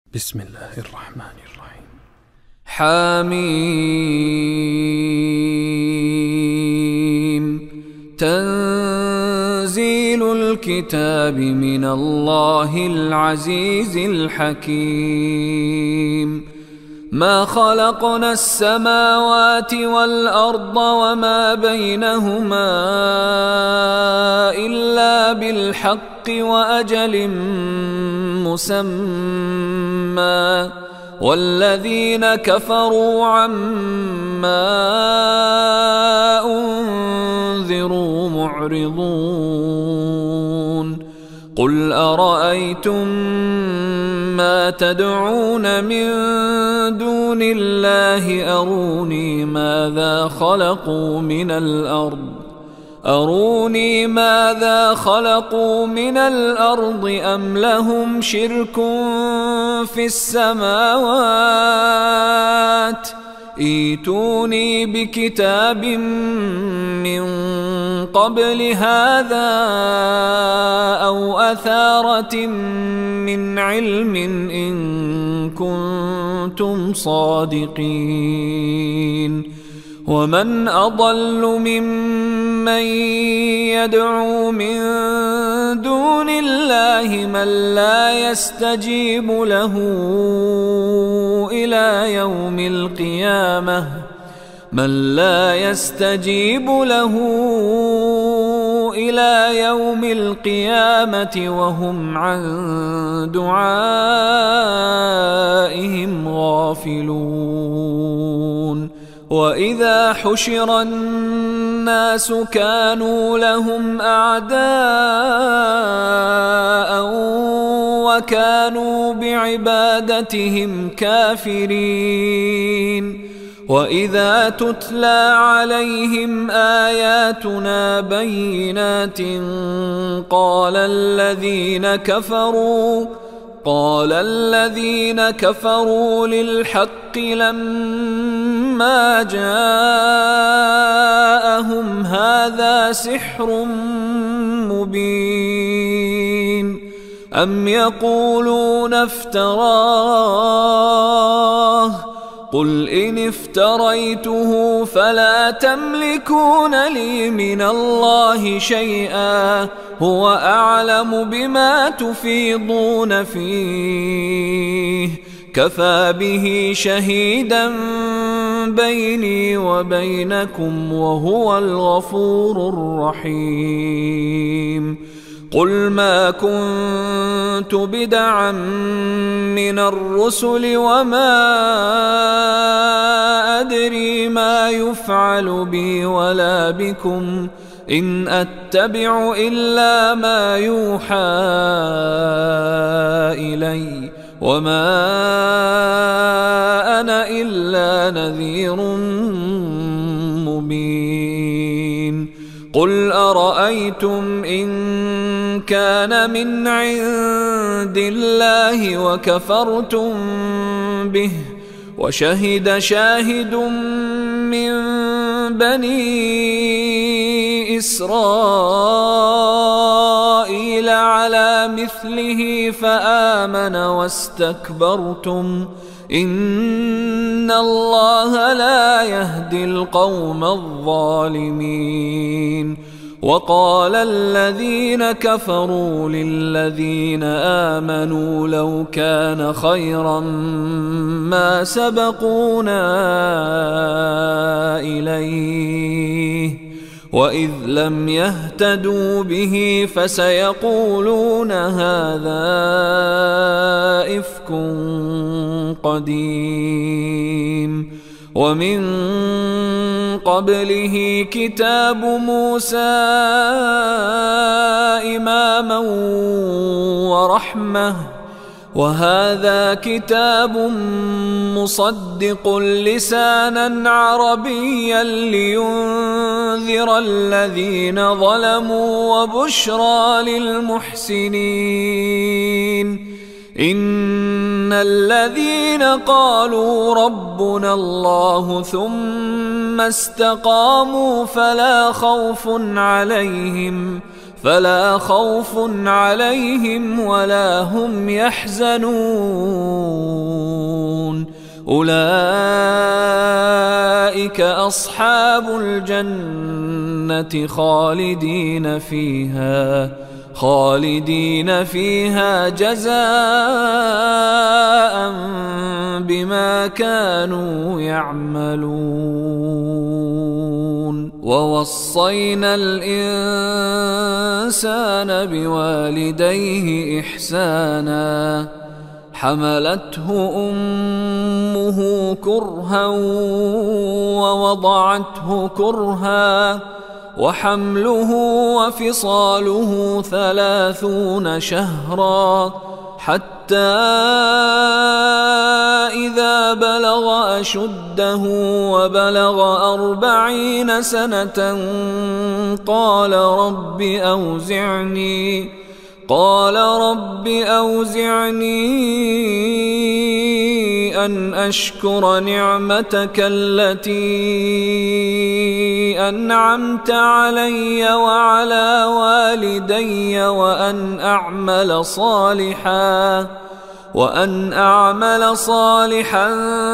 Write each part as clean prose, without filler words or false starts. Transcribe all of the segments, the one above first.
بسم الله الرحمن الرحيم. حميم. تنزيل الكتاب من الله العزيز الحكيم. ما خلقنا السماوات والأرض وما بينهما إلا بالحق وأجل مسمى، والذين كفروا عما أنذروا معرضون. قل أرأيتم ما تدعون من دون الله أروني ماذا خلقوا من الأرض أم لهم شرك في السماوات. ائتوني بكتاب من قبل هذا أو أثارة من علم إن كنتم صادقين. ومن أضل ممن يدعو من دون الله من لا يستجيب له إلى يوم القيامة وهم عن دعائهم غافلون. وإذا حشر الناس كانوا لهم أعداء وكانوا بعبادتهم كافرين. وإذا تتلى عليهم آياتنا بينات قال الذين كفروا للحق لما جاءهم هذا سحر مبين. أم يقولون افتراه قل إن افتريته فلا تملكون لي من الله شيئا هو أعلم بما تفيضون فيه كفى به شهيدا بيني وبينكم وهو الغفور الرحيم. قل ما كنت بدعا من الرسل وما أدري ما يفعل بي ولا بكم إن أتبع إلا ما يوحى إلي وما أنا إلا نذير مبين. قل أرأيتم إن كان من عند الله وكفرتم به وشهد شاهد من بني إسرائيل على مثله فآمن واستكبرتم إن الله لا يهدي القوم الظالمين. وقال الذين كفروا للذين آمنوا لو كان خيرا ما سبقونا إليه وإذ لم يهتدوا به فسيقولون هذا إفك قديم. ومن قبله كتاب موسى إماما ورحمة وهذا كتاب مصدق لسانا عربيا لينذر الذين ظلموا وبشرى للمحسنين. إن الذين قالوا ربنا الله ثم استقاموا فلا خوف عليهم فلا خوف عليهم ولا هم يحزنون أولئك أصحاب الجنة خالدين فيها جزاء بما كانوا يعملون ووصينا الإنسان بوالديه إحسانا حملته أمه كرها ووضعته كرها وحمله وفصاله 30 شهرا حتى إذا بلغ أشده وبلغ 40 سنة قال رب أوزعني أن أشكر نعمتك التي أنعمت علي وعلى والدي وأن أعمل صالحا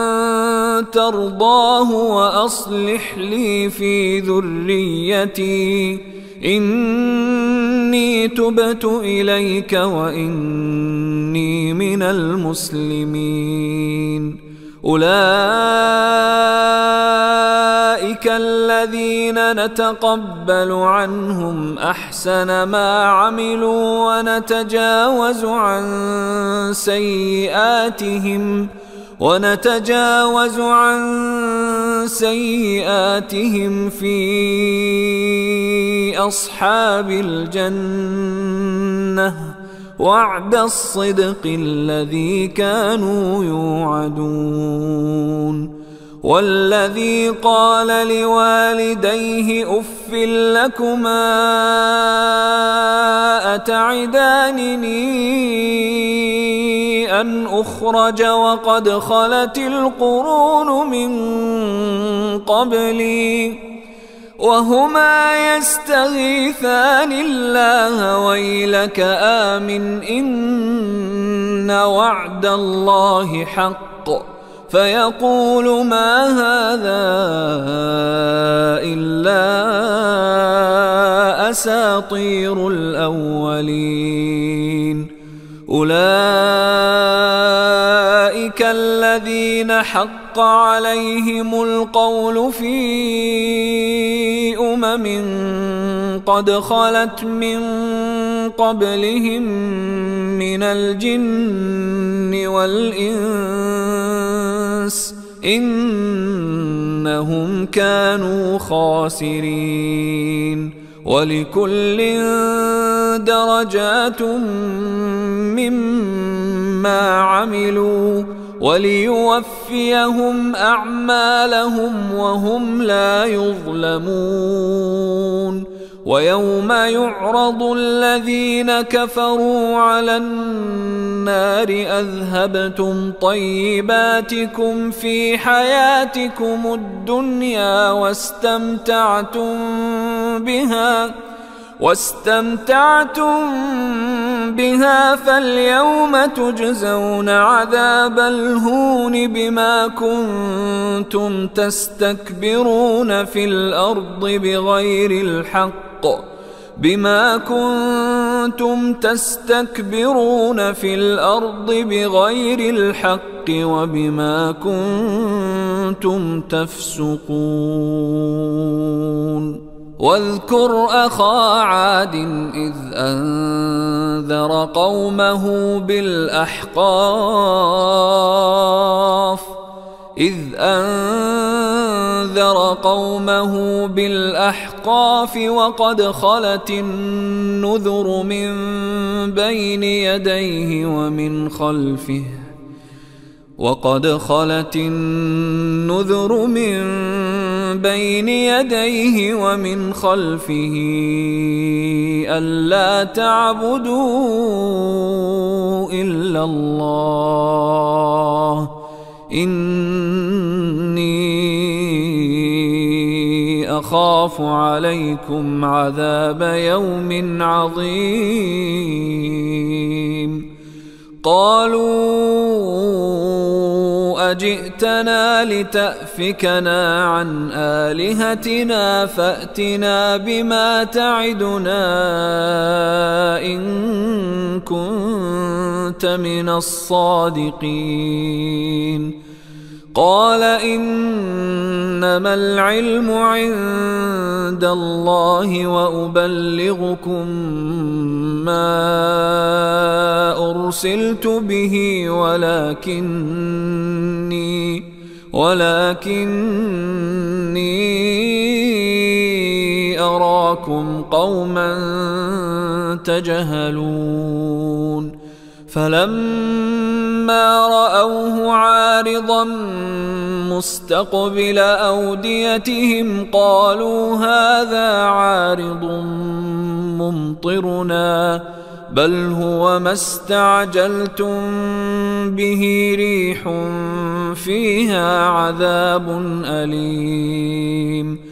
ترضاه وأصلح لي في ذريتي إني تبت إليك وإني من المسلمين أولئك الذين نتقبل عنهم أحسن ما عملوا ونتجاوز عن سيئاتهم في أصحاب الجنة وعد الصدق الذي كانوا يوعدون والذي قال لوالديه أف لكما أتعدانني أن أخرج وقد خلت القرون من قبلي وهما يستغيثان الله ويلك آمن إن وعد الله حق فيقول ما هذا إلا أساطير الأولين أولئك الذين حق عليهم القول في قد خلت من قبلهم من الجن والإنس إنهم كانوا خاسرين ولكل درجات مما عملوا وليوفيهم أعمالهم وهم لا يظلمون ويوم يعرض الذين كفروا على النار أذهبتم طيباتكم في حياتكم الدنيا واستمتعتم بها فاليوم تجزون عذاب الهون بما كنتم تستكبرون في الأرض بغير الحق وبما كنتم تفسقون واذكر أخا عاد إذ أنذر قومه بالأحقاف وقد خلت النذر من بين يديه ومن خلفه ألا تعبدوا إلا الله إني أخاف عليكم عذاب يوم عظيم. قالوا أجئتنا لتأفكنا عن آلهتنا فأتنا بما تعدنا إن كنت من الصادقين. قال إنما العلم عند الله وأبلغكم ما أرسلت به ولكني أراكم قوما تجهلون. فلما رأوه عارضا مستقبل أوديتهم قالوا هذا عارض ممطرنا بل هو ما استعجلتم به ريح فيها عذاب أليم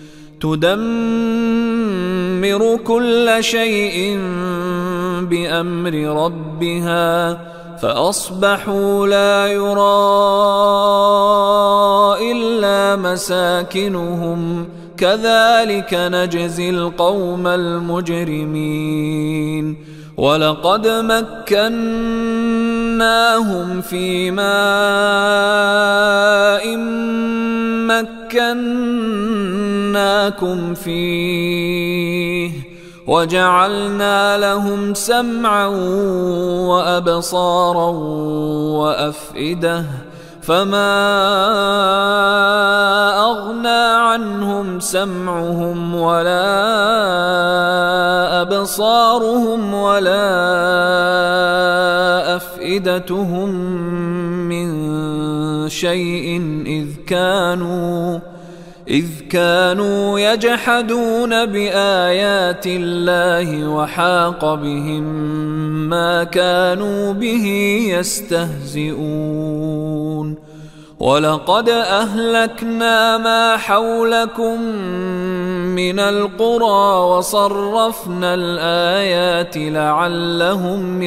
تدمر كل شيء بأمر ربها فأصبحوا لا يرى إلا مساكنهم كذلك نجزي القوم المجرمين. ولقد مكناهم في ماء مكناكم فيه وجعلنا لهم سمعا وأبصارا وأفئدة فما أغنى عنهم سمعهم ولا أبصارهم ولا أفئدتهم من شيء إذ كانوا يجحدون بآيات الله وحاق بهم ما كانوا به يستهزئون. ولقد أهلكنا ما حولكم من القرى وصرفنا الآيات لعلهم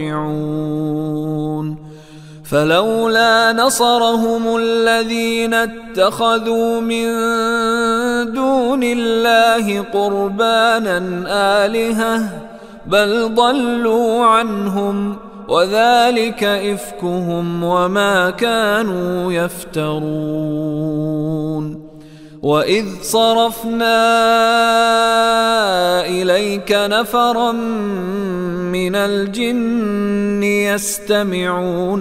يرجعون. فلولا نصرهم الذين اتخذوا من دون الله قربانا آلهة بل ضلوا عنهم وذلك إفكهم وما كانوا يفترون. وإذ صرفنا إليك نفرا من الجن يستمعون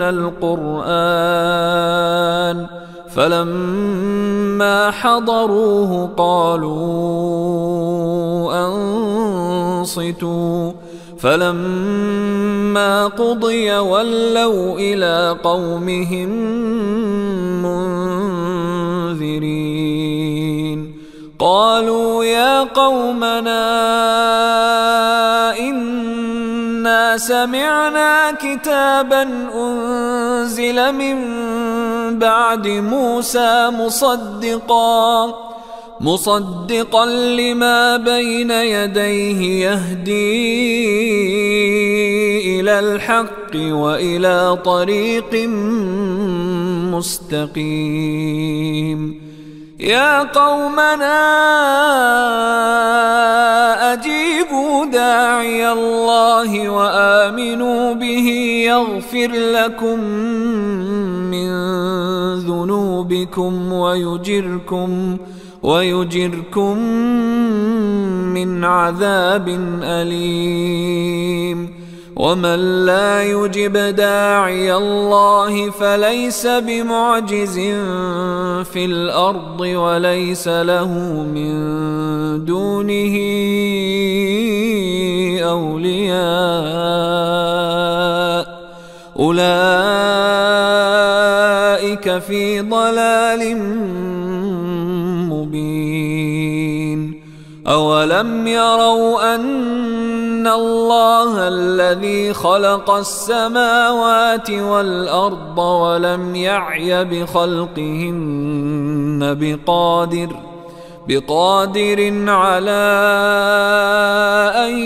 القرآن فلما حضروه قالوا أنصتوا فلما قضي ولوا إلى قومهم منذرين. قالوا يا قومنا إنا سمعنا كتابا أنزل من بعد موسى مصدقا لما بين يديه يهدي إلى الحق وإلى طريق مستقيم. يا قومنا أجيبوا داعي الله وآمنوا به يغفر لكم من ذنوبكم ويجركم من عذاب أليم. ومن لا يجب داعي الله فليس بمعجز في الأرض وليس له من دونه أولياء أولئك في ضلال مبين. أولم يروا أن الله الذي خلق السماوات والأرض ولم يعي بخلقهن بقادر على أن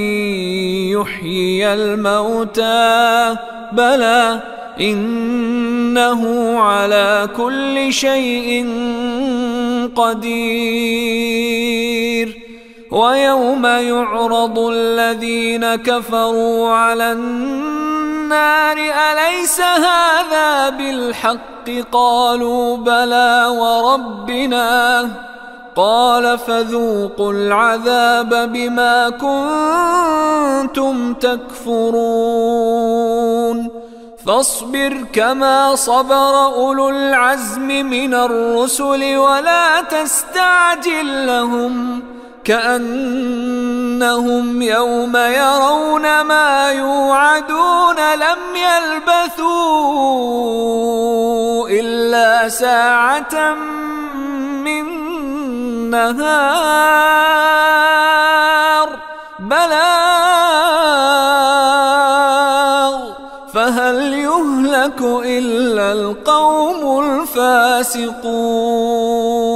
يحيي الموتى بلى إنه على كل شيء قدير. ويوم يعرض الذين كفروا على النار أليس هذا بالحق قالوا بلى وربنا قال فذوقوا العذاب بما كنتم تكفرون. فاصبر كما صبر أولو العزم من الرسل ولا تستعجل لهم كأنهم يوم يرون ما يوعدون لم يلبثوا إلا ساعة من نهار بلاغ فهل يهلك إلا القوم الفاسقون.